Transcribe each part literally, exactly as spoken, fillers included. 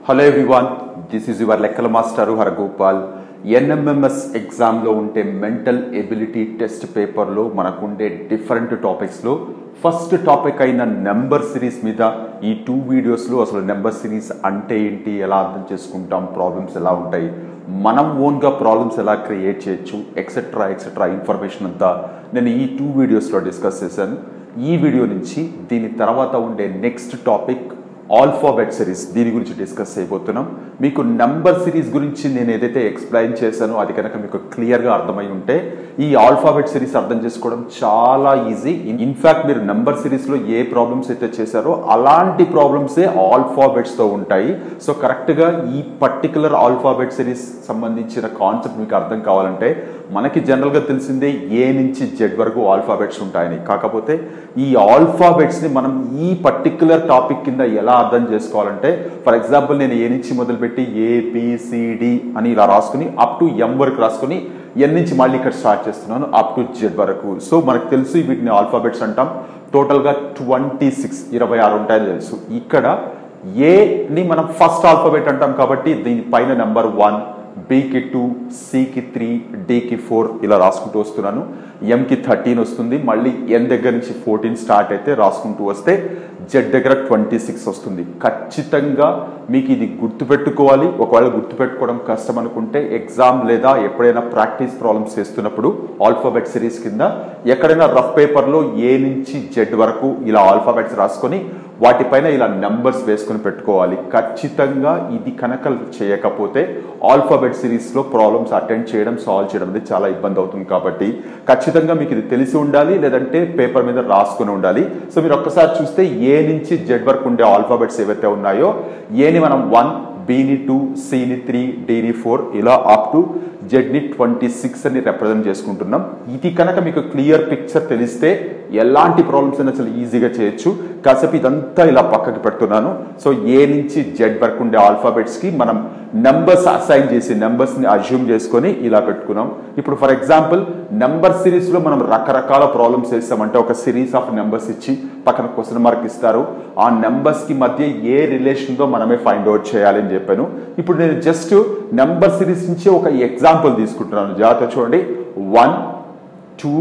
Hello everyone, this is your Lekkala Master Haragopal. N M M S exam lo unte mental ability test paper lo manakunde different topics lo first topic aina number series meeda ee two videos lo asalu number series ante enti ela ardham cheskuntam problems ela untayi manam own ga problems ela create cheyachu etc etc information anta nenu ee two videos lo discuss chesanu. ee video nunchi dini tarvata unde next topic alphabet series దీని గురించి discuss చేయబోతున్నాం. మీకు number series గురించి నేను ఏదైతే explain చేశానో అది కనుక మీకు క్లియర్గా అర్థమై ఉంటే ఈ ఆల్ఫాబెట్ సిరీస్ అర్థం చేసుకోవడం చాలా ఈజీ. ఇన్ఫ్యాక్ట్ మీరు నంబర్ సిరీస్లో ఏ ప్రాబ్లమ్స్ అయితే చేశారో అలాంటి ప్రాబ్లమ్సే ఆల్ఫాబెట్స్తో ఉంటాయి. సో కరెక్ట్గా ఈ పర్టికులర్ ఆల్ఫాబెట్ సిరీస్ సంబంధించిన కాన్సెప్ట్ మీకు అర్థం కావాలంటే మనకి జనరల్గా తెలిసిందే ఏ నుంచి జెడ్ వరకు ఆల్ఫాబెట్స్ ఉంటాయని. కాకపోతే ఈ ఆల్ఫాబెట్స్ని మనం ఈ పర్టికులర్ టాపిక్ కింద ఎలా అర్థం చేసుకోవాలంటే ఫర్ ఎగ్జాంపుల్ నేను ఏ నుంచి మొదలుపెట్టి ఏబిసిడి అని ఇలా రాసుకుని అప్ టు ఎం వరకు రాసుకుని ఎన్ నుంచి మళ్ళీ ఇక్కడ స్టార్ట్ చేస్తున్నాను అప్ టు జెడ్ వరకు. సో మనకు తెలుసు వీటిని ఆల్ఫాబెట్స్ అంటాం. టోటల్గా ట్వంటీ సిక్స్ ఇరవై ఆరు ఉంటాయని తెలుసు. ఇక్కడ ఏని మనం ఫస్ట్ ఆల్ఫాబెట్ అంటాం కాబట్టి దీనిపైన నెంబర్ వన్, బికి టూ, సికి త్రీ, డికి ఫోర్ ఇలా రాసుకుంటూ వస్తున్నాను. ఎంకి థర్టీన్ వస్తుంది. మళ్ళీ ఎన్ దగ్గర నుంచి ఫోర్టీన్ స్టార్ట్ అయితే రాసుకుంటూ వస్తే జెడ్ దగ్గర ట్వంటీ సిక్స్ వస్తుంది. ఖచ్చితంగా మీకు ఇది గుర్తుపెట్టుకోవాలి. ఒకవేళ గుర్తుపెట్టుకోవడం కష్టం అనుకుంటే ఎగ్జామ్ లేదా ఎప్పుడైనా ప్రాక్టీస్ ప్రాబ్లమ్స్ చేస్తున్నప్పుడు ఆల్ఫాబెట్ సిరీస్ కింద ఎక్కడైనా రఫ్ పేపర్లో ఏ నుంచి జెడ్ వరకు ఇలా ఆల్ఫాబెట్స్ రాసుకొని వాటిపైన ఇలా నెంబర్స్ వేసుకుని పెట్టుకోవాలి. ఖచ్చితంగా ఇది కనుక చేయకపోతే ఆల్ఫాబెట్ సిరీస్లో ప్రాబ్లమ్స్ అటెండ్ చేయడం సాల్వ్ చేయడం అనేది చాలా ఇబ్బంది అవుతుంది. కాబట్టి ఖచ్చితంగా మీకు ఇది తెలిసి ఉండాలి, లేదంటే పేపర్ మీద రాసుకుని ఉండాలి. సో మీరు ఒక్కసారి చూస్తే ఏ నుంచి జెడ్ వరకు ఉండే ఆల్ఫాబెట్స్ ఏవైతే ఉన్నాయో ఏని మనం వన్, బిని టూ, సిని త్రీ, డిని ఫోర్ ఇలా అప్ టు జెడ్ని ట్వంటీ సిక్స్ అని రిప్రజెంట్ చేసుకుంటున్నాం. ఇది కనుక మీకు క్లియర్ పిక్చర్ తెలిస్తే ఎలాంటి ప్రాబ్లమ్స్ అయినా చాలా ఈజీగా చేయొచ్చు. కాసేపు ఇదంతా ఇలా పక్కకి పెడుతున్నాను. సో ఏ నుంచి జెడ్ వరకు ఉండే ఆల్ఫాబెట్స్కి మనం నెంబర్స్ అసైన్ చేసి నెంబర్స్ని అజ్యూమ్ చేసుకొని ఇలా పెట్టుకున్నాం. ఇప్పుడు ఫర్ ఎగ్జాంపుల్ నెంబర్ సిరీస్లో మనం రకరకాల ప్రాబ్లమ్స్ చేస్తామంటే ఒక సిరీస్ ఆఫ్ నెంబర్స్ ఇచ్చి పక్కన క్వశ్చన్ మార్క్ ఇస్తారు. ఆ నెంబర్స్కి మధ్య ఏ రిలేషన్తో మనమే ఫైండ్ అవుట్ చేయాలి అని చెప్పాను. ఇప్పుడు నేను జస్ట్ నెంబర్ సిరీస్ నుంచి ఒక ఎగ్జాంపుల్ తీసుకుంటున్నాను. జాగ్రత్త చూడండి. One, two,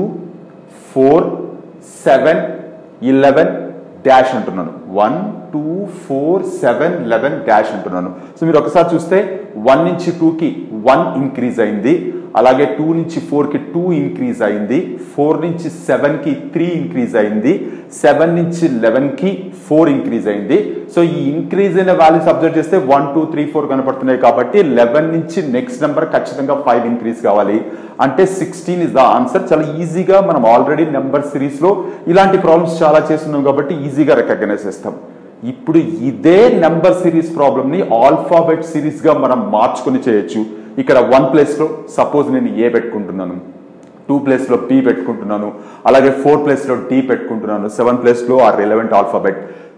four, seven, eleven dash అంటున్నాను. One, two, four, seven, eleven dash అంటున్నాను. సో మీరు ఒకసారి చూస్తే వన్ నుంచి టూకి వన్ ఇంక్రీజ్ అయింది, అలాగే టూ నుంచి ఫోర్కి టూ ఇంక్రీజ్ అయింది, ఫోర్ నుంచి సెవెన్కి త్రీ ఇంక్రీజ్ అయింది, సెవెన్ నుంచి లెవెన్కి ఫోర్ ఇంక్రీజ్ అయింది. సో ఈ ఇంక్రీజ్ అయిన వాల్యూస్ అబ్జర్వ్ చేస్తే వన్, టూ, త్రీ, ఫోర్ కనపడుతున్నాయి. కాబట్టి లెవెన్ నుంచి నెక్స్ట్ నెంబర్ ఖచ్చితంగా ఫైవ్ ఇంక్రీజ్ కావాలి. అంటే సిక్స్టీన్ ఇస్ ద ఆన్సర్. చాలా ఈజీగా మనం ఆల్రెడీ నెంబర్ సిరీస్లో ఇలాంటి ప్రాబ్లమ్స్ చాలా చేస్తున్నాం కాబట్టి ఈజీగా రికగ్నైజ్ చేస్తాం. ఇప్పుడు ఇదే నెంబర్ సిరీస్ ప్రాబ్లమ్ని ఆల్ఫాబెట్ సిరీస్గా మనం మార్చుకొని చేయొచ్చు. ఇక్కడ వన్ ప్లేస్లో సపోజ్ నేను ఏ పెట్టుకుంటున్నాను, టూ ప్లేస్లో బి పెట్టుకుంటున్నాను, అలాగే ఫోర్ ప్లేస్లో డి పెట్టుకుంటున్నాను, సెవెన్ ప్లేస్లో ఆ రిలవెంట్ ఆల్ఫాబెట్,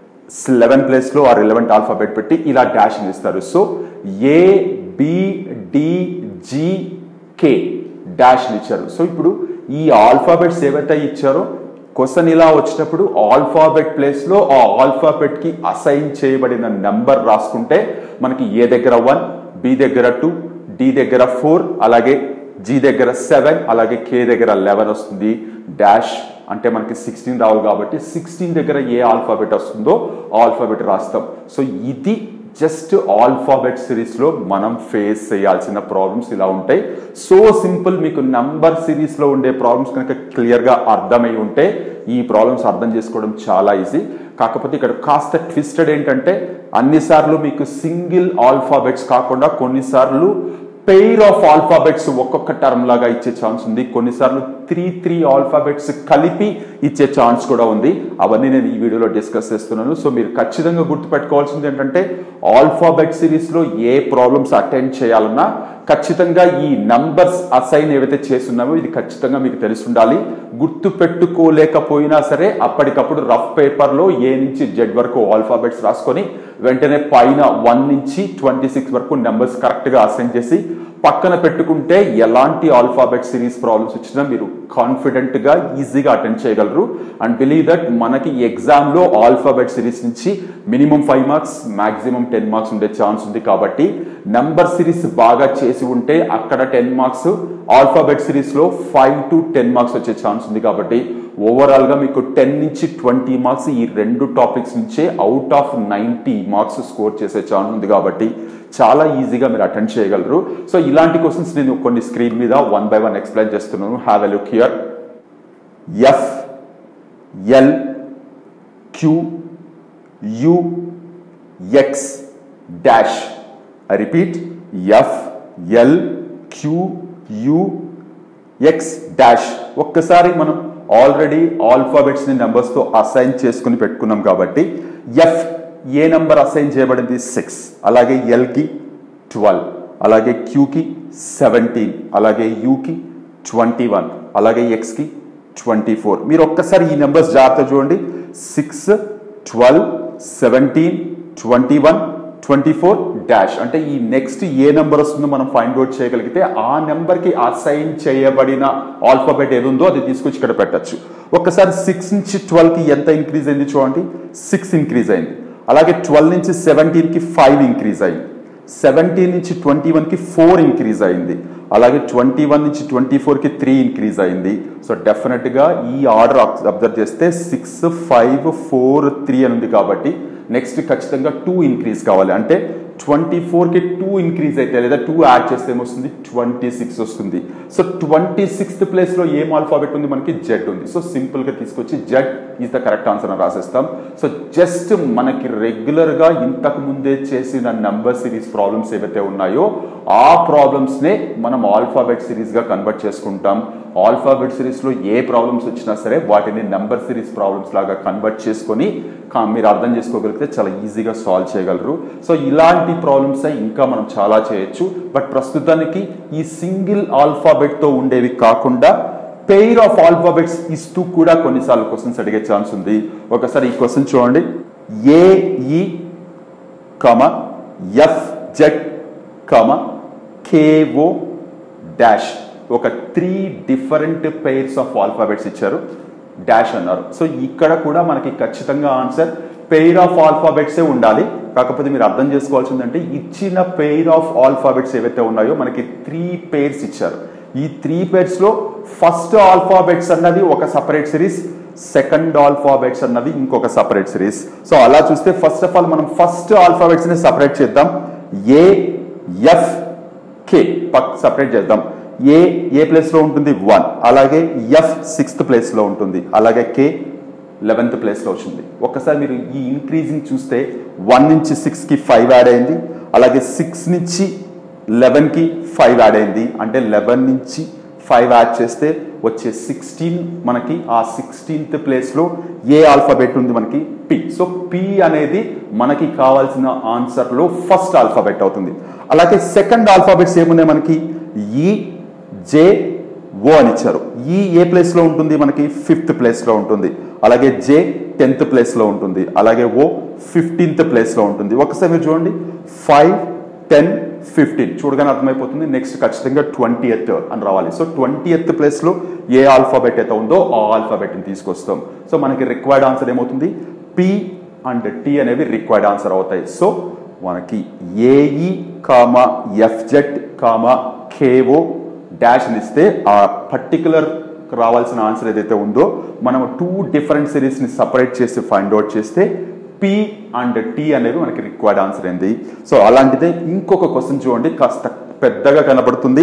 లెవెన్ ప్లేస్లో ఆ రిలవెంట్ ఆల్ఫాబెట్ పెట్టి ఇలా డాషింగ్ ఇస్తారు. So A, B, D, G, K డాష్ని ఇచ్చారు. సో ఇప్పుడు ఈ ఆల్ఫాబెట్స్ ఏవైతే ఇచ్చారో క్వశ్చన్ ఇలా వచ్చినప్పుడు ఆల్ఫాబెట్ ప్లేస్లో ఆ ఆల్ఫాబెట్కి అసైన్ చేయబడిన నెంబర్ రాసుకుంటే మనకి ఏ దగ్గర వన్, బి దగ్గర టూ, డి దగ్గర ఫోర్, అలాగే జి దగ్గర సెవెన్, అలాగే కే దగ్గర లెవెన్ వస్తుంది. డాష్ అంటే మనకి సిక్స్టీన్ రావాలి కాబట్టి సిక్స్టీన్ దగ్గర ఏ ఆల్ఫాబెట్ వస్తుందో ఆల్ఫాబెట్ రాస్తాం. సో ఇది జస్ట్ ఆల్ఫాబెట్ సిరీస్లో మనం ఫేస్ చేయాల్సిన ప్రాబ్లమ్స్ ఇలా ఉంటాయి. So simple. మీకు నంబర్ సిరీస్లో ఉండే ప్రాబ్లమ్స్ కనుక క్లియర్గా అర్థమై ఉంటే ఈ ప్రాబ్లమ్స్ అర్థం చేసుకోవడం చాలా ఈజీ. కాకపోతే ఇక్కడ కాస్త ట్విస్టెడ్ ఏంటంటే అన్నిసార్లు మీకు సింగిల్ ఆల్ఫాబెట్స్ కాకుండా కొన్నిసార్లు పెయిర్ ఆఫ్ ఆల్ఫాబెట్స్ ఒక్కొక్క టర్మ్ లాగా ఇచ్చే ఛాన్స్ ఉంది. కొన్నిసార్లు త్రీ త్రీ ఆల్ఫాబెట్స్ కలిపి ఇచ్చే ఛాన్స్ కూడా ఉంది. అవన్నీ నేను ఈ వీడియోలో డిస్కస్ చేస్తున్నాను. సో మీరు ఖచ్చితంగా గుర్తుపెట్టుకోవాల్సింది ఏంటంటే ఆల్ఫాబెట్ సిరీస్లో ఏ ప్రాబ్లమ్స్ అటెండ్ చేయాలన్నా ఖచ్చితంగా ఈ నంబర్స్ అసైన్ ఏవైతే చేస్తున్నామో ఇది ఖచ్చితంగా మీకు తెలిసి ఉండాలి. గుర్తు పెట్టుకోలేకపోయినా సరే అప్పటికప్పుడు రఫ్ పేపర్లో ఏ నుంచి జెడ్ వరకు ఆల్ఫాబెట్స్ రాసుకొని వెంటనే పైన వన్ నుంచి ట్వంటీ సిక్స్ వరకు నెంబర్స్ కరెక్ట్గా అసైన్ చేసి పక్కన పెట్టుకుంటే ఎలాంటి ఆల్ఫాబెట్ సిరీస్ ప్రాబ్లమ్స్ వచ్చినా మీరు కాన్ఫిడెంట్ గా ఈజీగా అటెండ్ చేయగలరు. అండ్ బిలీవ్ దట్ మనకి ఎగ్జామ్ లో ఆల్ఫాబెట్ సిరీస్ నుంచి minimum five marks maximum ten marks ఉండే ఛాన్స్ ఉంది. కాబట్టి నంబర్ సిరీస్ బాగా చేసి ఉంటే అక్కడ టెన్ మార్క్స్, ఆల్ఫాబెట్ సిరీస్ లో ఫైవ్ టు టెన్ మార్క్స్ వచ్చే ఛాన్స్ ఉంది. కాబట్టి ఓవరాల్ గా మీకు టెన్ నుంచి ట్వంటీ మార్క్స్ ఈ రెండు టాపిక్స్ నుంచే out of ninety marks score చేసే ఛాన్స్ ఉంది. కాబట్టి చాలా ఈజీగా మీరు అటెండ్ చేయగలరు. సో ఇలాంటి క్వశ్చన్స్ నేను కొన్ని స్క్రీన్ మీద వన్ బై వన్ ఎక్స్ప్లెయిన్ చేస్తున్నాను. Have a look here. F L queue you X dash. I repeat, F L queue you X dash. ఒక్కసారి మనం ఆల్రెడీ ఆల్ఫాబెట్స్ ని నెంబర్స్ తో అసైన్ చేసుకుని పెట్టుకున్నాం. కాబట్టి ఎఫ్ ఏ నంబర్ అసైన్ చేయబడింది? సిక్స్. అలాగే ఎల్ కి ట్వెల్వ్, అలాగే క్యూకి సెవెంటీన్, అలాగే యూకి ట్వంటీ వన్, అలాగే ఎక్స్ కి ట్వంటీ ఫోర్. మీరు ఒక్కసారి ఈ నెంబర్స్ జాగ్రత్త చూడండి. Six, twelve, seventeen, twenty one, twenty four dash. అంటే ఈ నెక్స్ట్ ఏ నెంబర్ వస్తుందో మనం ఫైండ్ అవుట్ చేయగలిగితే ఆ నెంబర్ కి అసైన్ చేయబడిన ఆల్ఫాబెట్ ఏది ఉందో అది తీసుకొచ్చి ఇక్కడ పెట్టచ్చు. ఒక్కసారి సిక్స్ నుంచి ట్వెల్వ్ కి ఎంత ఇంక్రీజ్ అయింది చూడండి. సిక్స్ ఇంక్రీజ్ అయింది. అలాగే ట్వెల్వ్ నుంచి సెవెంటీన్ కి ఫైవ్ ఇంక్రీజ్ అయింది. సెవెంటీన్ నుంచి ట్వంటీ వన్ కి ఫోర్ ఇంక్రీజ్ అయింది. అలాగే ట్వంటీ వన్ నుంచి ట్వంటీ ఫోర్ కి త్రీ ఇంక్రీజ్ అయింది. సో డెఫినెట్ గా ఈ ఆర్డర్ అబ్జర్వ్ చేస్తే సిక్స్, ఫైవ్, ఫోర్, త్రీ అని ఉంది. కాబట్టి నెక్స్ట్ ఖచ్చితంగా టూ ఇంక్రీజ్ కావాలి. అంటే ట్వంటీ ఫోర్ కి టూ ఇంక్రీజ్ అయితే లేదా టూ యాడ్ చేస్తే ఏమొస్తుంది? ట్వంటీ సిక్స్ వస్తుంది. సో ట్వంటీ సిక్స్త్ ప్లేస్ లో ఏం ఆల్ఫాబెట్ ఉంది? మనకి జెడ్ ఉంది. సో సింపుల్ గా తీసుకొచ్చి Z is the correct answer అని రాసేస్తాం. సో జస్ట్ మనకి రెగ్యులర్ గా ఇంతకు ముందే చేసిన నంబర్ సిరీస్ ప్రాబ్లమ్స్ ఏవైతే ఉన్నాయో ఆ ప్రాబ్లమ్స్ నే మనం ఆల్ఫాబెట్ సిరీస్ గా కన్వర్ట్ చేసుకుంటాం. ఆల్ఫాబెట్ సిరీస్ లో ఏ ప్రాబ్లమ్స్ వచ్చినా సరే వాటిని నంబర్ సిరీస్ ప్రాబ్లమ్స్ లాగా కన్వర్ట్ చేసుకొని మీరు అర్థం చేసుకోగలిగితే చాలా ఈజీగా సాల్వ్ చేయగలరు. సో ఇలాంటి ప్రాబ్లమ్స్ ఇంకా మనం చాలా చేయొచ్చు. బట్ ప్రస్తుతానికి ఈ సింగిల్ ఆల్ఫాబెట్ తో ఉండేవి కాకుండా పెయిర్ ఆఫ్ ఆల్ఫాబెట్స్ ఇస్తూ కూడా కొన్నిసార్లు క్వశ్చన్స్ అడిగే ఛాన్స్ ఉంది. ఒకసారి ఈ క్వశ్చన్ చూడండి. A E comma F Z comma K O dash. ఒక three different pairs of alphabets ఇచ్చారు, డాష్ అన్నారు. సో ఇక్కడ కూడా మనకి ఖచ్చితంగా ఆన్సర్ పెయిర్ ఆఫ్ ఆల్ఫాబెట్సే ఉండాలి. కాకపోతే మీరు అర్థం చేసుకోవాల్సిందంటే ఇచ్చిన పెయిర్ ఆఫ్ ఆల్ఫాబెట్స్ ఏవైతే ఉన్నాయో మనకి త్రీ పెయిర్స్ ఇచ్చారు. ఈ త్రీ పెయిర్స్ లో ఫస్ట్ ఆల్ఫాబెట్స్ అన్నది ఒక సపరేట్ సిరీస్, సెకండ్ ఆల్ఫాబెట్స్ అన్నది ఇంకొక సపరేట్ సిరీస్. సో అలా చూస్తే ఫస్ట్ ఆఫ్ ఆల్ మనం ఫస్ట్ ఆల్ఫాబెట్స్ ని సపరేట్ చేద్దాం. ఏ ఎఫ్ కే సపరేట్ చేద్దాం. ఏ ఏ ప్లేస్ లో ఉంటుంది? వన్. అలాగే ఎఫ్ సిక్స్త్ ప్లేస్ లో ఉంటుంది. అలాగే కే లెవెన్త్ ప్లేస్ లో వచ్చింది. ఒక్కసారి మీరు ఈ ఇంక్రీజింగ్ చూస్తే వన్ నుంచి సిక్స్ కి ఫైవ్ యాడ్ అయింది. అలాగే సిక్స్ నుంచి లెవెన్ కి ఫైవ్ యాడ్ అయింది. అంటే లెవెన్ నుంచి ఫైవ్ యాడ్ చేస్తే వచ్చే సిక్స్టీన్ మనకి ఆ సిక్స్టీన్త్ ప్లేస్ లో ఏ ఆల్ఫాబెట్ ఉంది? మనకి పి. సో పి అనేది మనకి కావాల్సిన ఆన్సర్ లో ఫస్ట్ ఆల్ఫాబెట్ అవుతుంది. అలాగే సెకండ్ ఆల్ఫాబెట్స్ ఏమున్నాయి? మనకి ఈ జే ఓ అని ఇచ్చారు. ఈ ఏ ప్లేస్ లో ఉంటుంది? మనకి ఫిఫ్త్ ప్లేస్ లో ఉంటుంది. అలాగే జే టెన్త్ ప్లేస్ లో ఉంటుంది. అలాగే ఓ ఫిఫ్టీన్త్ ప్లేస్ లో ఉంటుంది. ఒకసారి మీరు చూడండి, ఫైవ్, టెన్, ఫిఫ్టీన్ చూడగానే అర్థమైపోతుంది. నెక్స్ట్ ఖచ్చితంగా ట్వంటీ ఎత్ అని రావాలి. సో ట్వంటీ ఎత్ ప్లేస్ లో ఏ ఆల్ఫాబెట్ అయితే ఉందో ఆ ఆల్ఫాబెట్ ని తీసుకొస్తాం. సో మనకి రిక్వైర్డ్ ఆన్సర్ ఏమవుతుంది? పి అండ్ టి అనేవి రిక్వైర్డ్ ఆన్సర్ అవుతాయి. సో మనకి A E comma F Z comma K O dash అని ఇస్తే ఆ పర్టికులర్ రావాల్సిన ఆన్సర్ ఏదైతే ఉందో మనం టూ డిఫరెంట్ సిరీస్ ని సపరేట్ చేసి ఫైండ్ అవుట్ చేస్తే పి అండ్ టి అనేవి మనకి రిక్వైర్డ్ ఆన్సర్ అయింది. సో అలాంటిదే ఇంకొక క్వశ్చన్ చూడండి, కాస్త పెద్దగా కనబడుతుంది.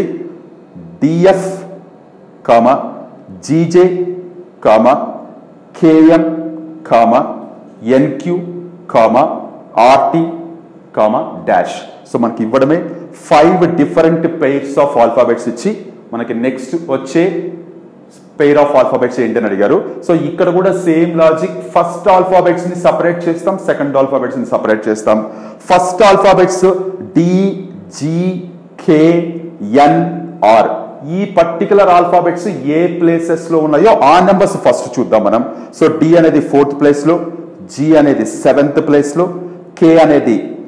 D F comma G J comma K M comma N Q comma R T comma dash. So మనకి ఇవ్వడమే five different pairs of alphabets ఇచ్చి మనకి నెక్స్ట్ వచ్చే పెయిర్ ఆఫ్ ఆల్ఫాబెట్స్ ఏంటని అడిగారు. సో ఇక్కడ కూడా సేమ్ లాజిక్. ఫస్ట్ ఆల్ఫాబెట్స్ ని సపరేట్ చేస్తాం, సెకండ్ ఆల్ఫాబెట్స్ ని సపరేట్ చేస్తాం. First alphabets D, G, K, N, R. ఈ పర్టికులర్ ఆల్ఫాబెట్స్ ఏ ప్లేసెస్ లో ఉన్నాయో ఆ నెంబర్స్ ఫస్ట్ చూద్దాం మనం. సో డి అనేది ఫోర్త్ ప్లేస్ లో, జి అనేది సెవెంత్ ప్లేస్ లో, కే అనేది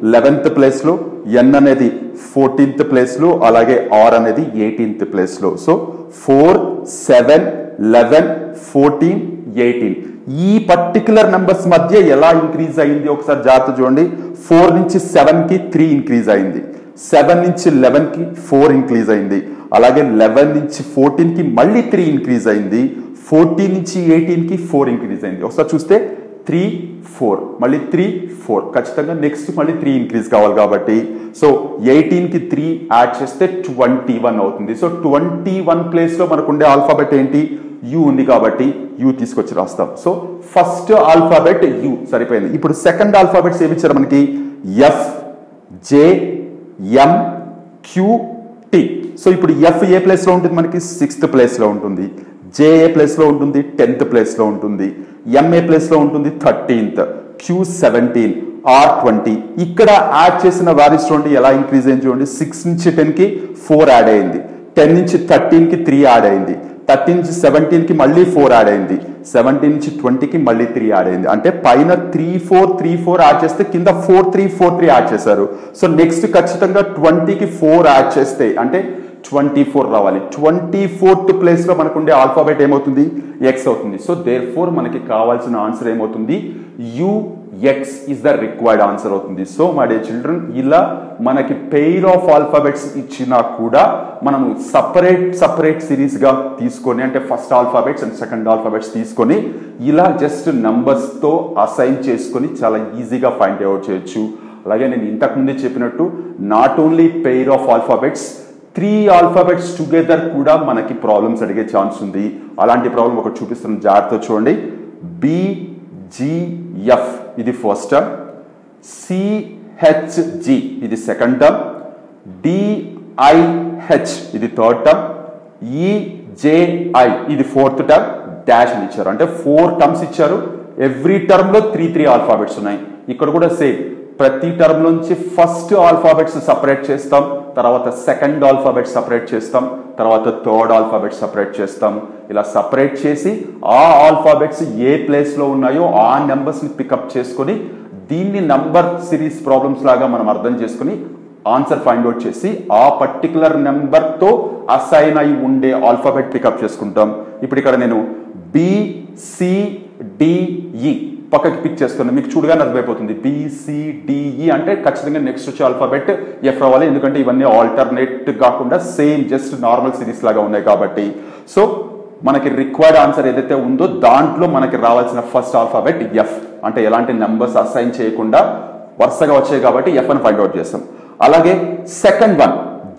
లెవెన్త్ ప్లేస్లో, ఎన్ అనేది ఫోర్టీన్త్ ప్లేస్లో, అలాగే ఆర్ అనేది ఎయిటీన్త్ ప్లేస్లో. So four seven eleven fourteen eighteen ఈ పర్టికులర్ నెంబర్స్ మధ్య ఎలా ఇంక్రీజ్ అయింది ఒకసారి జాగ్రత్త చూడండి. ఫోర్ నుంచి సెవెన్కి త్రీ ఇంక్రీజ్ అయింది, సెవెన్ నుంచి లెవెన్కి ఫోర్ ఇంక్రీజ్ అయింది, అలాగే లెవెన్ నుంచి ఫోర్టీన్కి మళ్ళీ త్రీ ఇంక్రీజ్ అయింది, ఫోర్టీన్ నుంచి ఎయిటీన్కి ఫోర్ ఇంక్రీజ్ అయింది. ఒకసారి చూస్తే త్రీ ఫోర్ మళ్ళీ త్రీ ఫోర్ ఖచ్చితంగా నెక్స్ట్ మళ్ళీ త్రీ ఇంక్రీజ్ కావాలి కాబట్టి సో ఎయిటీన్కి త్రీ యాడ్ చేస్తే ట్వంటీ వన్ అవుతుంది. సో ట్వంటీ వన్ ప్లేస్లో మనకు ఉండే ఆల్ఫాబెట్ ఏంటి? యు ఉంది కాబట్టి యు తీసుకొచ్చి రాస్తాం. సో ఫస్ట్ ఆల్ఫాబెట్ యు సరిపోయింది. ఇప్పుడు సెకండ్ ఆల్ఫాబెట్స్ ఏమి ఇచ్చారు మనకి? F, J, M, Q, T. So ఇప్పుడు ఎఫ్ ఏ ప్లేస్లో ఉంటుంది? మనకి సిక్స్త్ ప్లేస్లో ఉంటుంది. జే ఏ ప్లేస్లో ఉంటుంది? టెన్త్ ప్లేస్లో ఉంటుంది. ఎం ఏ ప్లేస్లో ఉంటుంది? Thirteenth. Q seventeen, R twenty. ఇక్కడ యాడ్ చేసిన వాల్యూస్ చూడండి ఎలా ఇంక్రీజ్ అయింది చూడండి. సిక్స్ నుంచి టెన్కి ఫోర్ యాడ్ అయింది, టెన్ నుంచి థర్టీన్కి త్రీ యాడ్ అయింది, థర్టీన్ నుంచి సెవెంటీన్కి మళ్ళీ ఫోర్ యాడ్ అయింది, సెవెంటీన్ నుంచి ట్వంటీకి మళ్ళీ త్రీ యాడ్ అయింది. అంటే పైన three four three four add చేస్తే కింద four three four three add చేశారు. సో నెక్స్ట్ ఖచ్చితంగా ట్వంటీకి ఫోర్ యాడ్ చేస్తే అంటే ట్వంటీ ఫోర్ రావాలి. ట్వంటీ ఫోర్త్ ప్లేస్లో మనకు ఉండే ఆల్ఫాబెట్ ఏమవుతుంది? ఎక్స్ అవుతుంది. సో దేర్ ఫోర్ మనకి కావాల్సిన ఆన్సర్ ఏమవుతుంది? U X is the required answer అవుతుంది. సో మై డే చిల్డ్రన్, ఇలా మనకి పెయిర్ ఆఫ్ ఆల్ఫాబెట్స్ ఇచ్చినా కూడా మనము సపరేట్ సపరేట్ సిరీస్గా తీసుకొని అంటే first alphabets and second alphabets తీసుకొని ఇలా జస్ట్ నంబర్స్తో అసైన్ చేసుకొని చాలా ఈజీగా ఫైండ్ అవుట్ చేయొచ్చు. అలాగే నేను ఇంతకుముందే చెప్పినట్టు not only pair of alphabets, three alphabets together కూడా మనకి ప్రాబ్లమ్స్ అడిగే ఛాన్స్ ఉంది. అలాంటి ప్రాబ్లం ఒకటి చూపిస్తున్నాను, జాగ్రత్త చూడండి. బిజిఎఫ్ ఇది ఫస్ట్ టర్మ్, సిహెచ్జి ఇది సెకండ్ టర్మ్, డిఐహెచ్ ఇది థర్డ్ టర్మ్, ఈజేఐ ఇది ఫోర్త్ టర్మ్, డాష్ అని ఇచ్చారు. అంటే ఫోర్ టర్మ్స్ ఇచ్చారు. ఎవ్రీ టర్మ్ లో త్రీ త్రీ ఆల్ఫాబెట్స్ ఉన్నాయి. ఇక్కడ కూడా సేమ్, ప్రతి టర్మ్ నుంచి ఫస్ట్ ఆల్ఫాబెట్స్ సపరేట్ చేస్తాం, తర్వాత సెకండ్ ఆల్ఫాబెట్ సపరేట్ చేస్తాం, తర్వాత థర్డ్ ఆల్ఫాబెట్ సపరేట్ చేస్తాం. ఇలా సపరేట్ చేసి ఆ ఆల్ఫాబెట్స్ ఏ ప్లేస్లో ఉన్నాయో ఆ నెంబర్స్ని పికప్ చేసుకొని దీన్ని నంబర్ సిరీస్ ప్రాబ్లమ్స్ లాగా మనం అర్థం చేసుకుని ఆన్సర్ ఫైండ్ అవుట్ చేసి ఆ పర్టికులర్ నెంబర్తో అసైన్ అయి ఉండే ఆల్ఫాబెట్ పికప్ చేసుకుంటాం. ఇప్పుడు ఇక్కడ నేను బిసిడిఈ పక్కకి పిక్ చేస్తున్నాను, మీకు చూడగానే అర్థమైపోతుంది. బిసిడిఈ అంటే ఖచ్చితంగా నెక్స్ట్ వచ్చే ఆల్ఫాబెట్ ఎఫ్ రావాలి, ఎందుకంటే ఇవన్నీ ఆల్టర్నేట్ కాకుండా సేమ్ జస్ట్ నార్మల్ సిరీస్ లాగా ఉన్నాయి కాబట్టి. సో మనకి రిక్వైర్డ్ ఆన్సర్ ఏదైతే ఉందో దాంట్లో మనకి రావాల్సిన ఫస్ట్ ఆల్ఫాబెట్ ఎఫ్. అంటే ఎలాంటి నెంబర్స్ అసైన్ చేయకుండా వరుసగా వచ్చాయి కాబట్టి ఎఫ్ అని ఫైండ్ అవుట్ చేస్తాం. అలాగే సెకండ్ వన్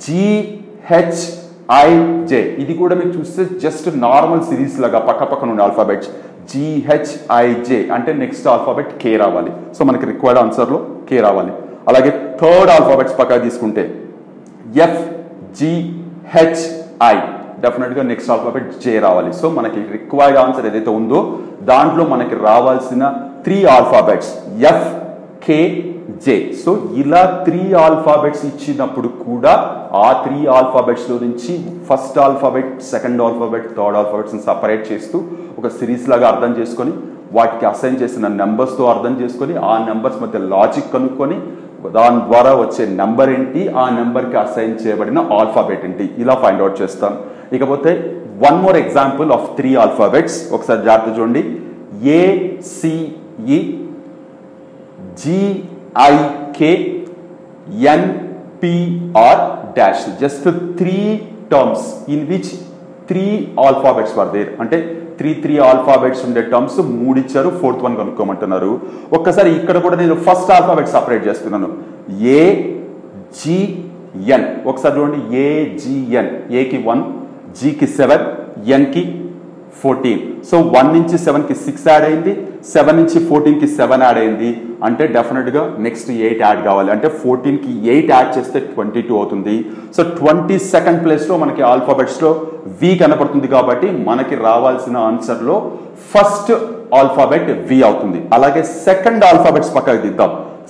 జిహెచ్ఐజే, ఇది కూడా మీకు చూస్తే జస్ట్ నార్మల్ సిరీస్ లాగా పక్క పక్కన ఉండే ఆల్ఫాబెట్స్. జిహెచ్ఐజే అంటే నెక్స్ట్ ఆల్ఫాబెట్ కే రావాలి. సో మనకి రిక్వైర్డ్ ఆన్సర్లో కే రావాలి. అలాగే థర్డ్ ఆల్ఫాబెట్స్ పక్కన తీసుకుంటే ఎఫ్ జిహెచ్ఐ, డెఫినెట్గా నెక్స్ట్ ఆల్ఫాబెట్ జే రావాలి. సో మనకి రిక్వైర్డ్ ఆన్సర్ ఏదైతే ఉందో దాంట్లో మనకి రావాల్సిన three alphabets F K J. So ఇలా త్రీ ఆల్ఫాబెట్స్ ఇచ్చినప్పుడు కూడా ఆ త్రీ ఆల్ఫాబెట్స్ లో నుంచి first alphabet, second alphabet, third alphabets separate చేస్తూ ఒక సిరీస్ లాగా అర్థం చేసుకొని వాటికి అసైన్ చేసిన నెంబర్స్తో అర్థం చేసుకొని ఆ నెంబర్స్ మధ్య లాజిక్ కనుక్కొని దాని ద్వారా వచ్చే నెంబర్ ఏంటి, ఆ నెంబర్కి అసైన్ చేయబడిన ఆల్ఫాబెట్ ఏంటి, ఇలా ఫైండ్ అవుట్ చేస్తాం. ఇకపోతే one more example of three alphabets ఒకసారి జాగ్రత్త చూడండి. A C E, G I K, N P R dash. Just three terms in which three alphabets were there. అంటే త్రీ త్రీ ఆల్ఫాబెట్స్ ఉండే టర్మ్స్ మూడు ఇచ్చారు, ఫోర్త్ వన్ కనుక్కోమంటున్నారు. ఒక్కసారి ఇక్కడ కూడా నేను ఫస్ట్ ఆల్ఫాబెట్ సపరేట్ చేస్తున్నాను. ఏ జిఎన్ ఒకసారి చూడండి. ఏజిఎన్, ఏకి వన్, జీకి సెవెన్, ఎన్కి ఫోర్టీన్. సో వన్ నుంచి సెవెన్కి సిక్స్ యాడ్ అయింది, సెవెన్ నుంచి ఫోర్టీన్కి సెవెన్ యాడ్ అయింది. అంటే డెఫినెట్గా నెక్స్ట్ ఎయిట్ యాడ్ కావాలి. అంటే ఫోర్టీన్కి ఎయిట్ యాడ్ చేస్తే ట్వంటీ టూ అవుతుంది. సో ట్వంటీ సెకండ్ ప్లేస్లో మనకి ఆల్ఫాబెట్స్లో వి కనపడుతుంది కాబట్టి మనకి రావాల్సిన ఆన్సర్లో ఫస్ట్ ఆల్ఫాబెట్ వి అవుతుంది. అలాగే సెకండ్ ఆల్ఫాబెట్స్ పక్కకి దిద్దాం.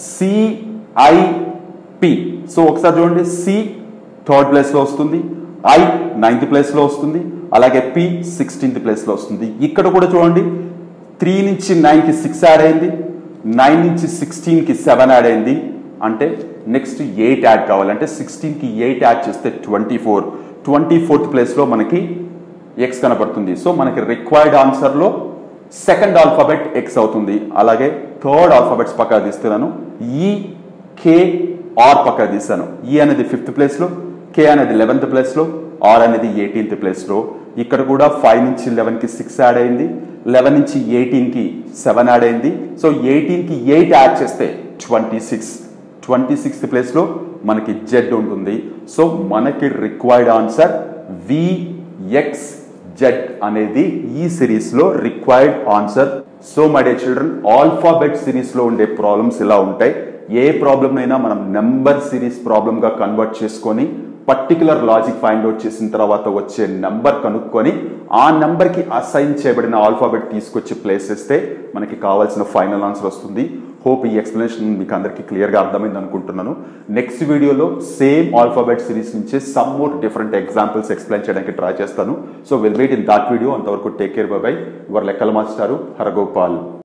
సిఐపి. సో ఒకసారి చూడండి, సి థర్డ్ ప్లేస్లో వస్తుంది, ఐ నైన్త్ ప్లేస్లో వస్తుంది, అలాగే పి సిక్స్టీన్త్ ప్లేస్లో వస్తుంది. ఇక్కడ కూడా చూడండి, త్రీ నుంచి నైన్కి సిక్స్ యాడ్ అయింది, నైన్ నుంచి సిక్స్టీన్కి సెవెన్ యాడ్ అయింది, అంటే నెక్స్ట్ ఎయిట్ యాడ్ కావాలి. అంటే సిక్స్టీన్కి ఎయిట్ యాడ్ చేస్తే ట్వంటీ ఫోర్ ట్వంటీ ఫోర్త్ ప్లేస్లో మనకి ఎక్స్ కనపడుతుంది. సో మనకి రిక్వైర్డ్ ఆన్సర్లో సెకండ్ ఆల్ఫాబెట్ ఎక్స్ అవుతుంది. అలాగే థర్డ్ ఆల్ఫాబెట్స్ పక్కన తీస్తున్నాను. ఈ కే ఆర్ పక్కన తీస్తాను. ఈ అనేది ఫిఫ్త్ ప్లేస్లో, కే అనేది లెవెన్త్ ప్లేస్లో, ఆర్ అనేది ఎయిటీన్త్ ప్లేస్లో. ఇక్కడ కూడా ఫైవ్ నుంచి లెవెన్కి సిక్స్ యాడ్ అయింది, లెవెన్ నుంచి ఎయిటీన్కి సెవెన్ యాడ్ అయింది. సో ఎయిటీన్కి ఎయిట్ యాడ్ చేస్తే ట్వంటీ సిక్స్ ట్వంటీ సిక్స్త్ ప్లేస్లో మనకి జెడ్ ఉంటుంది. సో మనకి రిక్వైర్డ్ ఆన్సర్ విఎక్స్ జెడ్ అనేది ఈ సిరీస్లో required answer. So my dear children, alphabet సిరీస్లో ఉండే ప్రాబ్లమ్స్ ఇలా ఉంటాయి. ఏ ప్రాబ్లమ్ అయినా మనం నెంబర్ సిరీస్ ప్రాబ్లమ్గా కన్వర్ట్ చేసుకొని పర్టికులర్ లాజిక్ ఫైండ్ అవుట్ చేసిన తర్వాత వచ్చే నెంబర్ కనుక్కొని ఆ నెంబర్కి అసైన్ చేయబడిన ఆల్ఫాబెట్ తీసుకొచ్చి ప్లేస్ చేస్తే మనకి కావాల్సిన ఫైనల్ ఆన్సర్ వస్తుంది. హోప్ ఈ ఎక్స్ప్లెనేషన్ మీకు అందరికీ క్లియర్గా అర్థమైంది అనుకుంటున్నాను. నెక్స్ట్ వీడియోలో సేమ్ ఆల్ఫాబెట్ సిరీస్ నుంచి some more different examples explain చేయడానికి ట్రై చేస్తాను. So will wait in that video. అంతవరకు take care. Bye bye. Your లెక్కల మాస్టారు హరగోపాల్.